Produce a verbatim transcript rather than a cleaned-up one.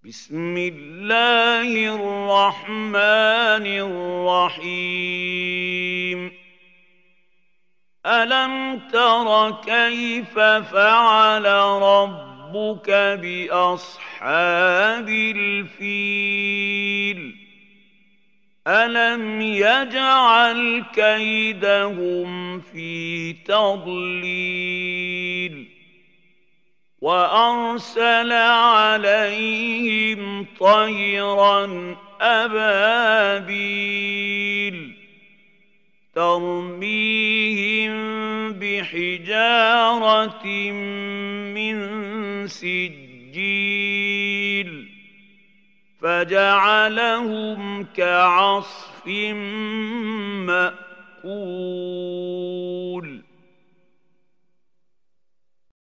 بسم الله الرحمن الرحيم ألم تر كيف فعل ربك بأصحاب الفيل ألم يجعل كيدهم في تضليل وأرسل عليهم طيرا أبابيل ترميهم بحجارة من سجيل فجعلهم كعصف مأكول